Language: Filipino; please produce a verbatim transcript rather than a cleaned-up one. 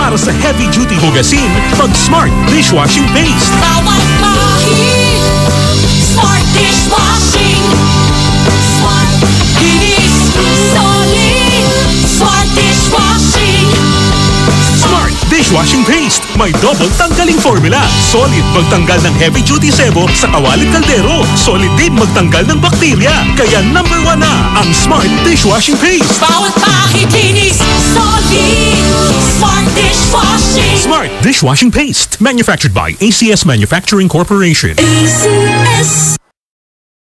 para sa heavy-duty hugasin, mag Smart Dishwashing Paste. Bawat lahi, Smart Dishwashing. Smart, linis, solid. Smart Dishwashing. Smart Dishwashing Paste. May double tanggaling formula. Solid magtanggal ng heavy-duty sebo sa kawaling kaldero. Solid din magtanggal ng bakterya. Kaya number one na ang Smart Dishwashing Paste. Bawat bahid linis, solid. Smart Dishwashing. Smart Dishwashing Paste. Manufactured by A C S Manufacturing Corporation. A C S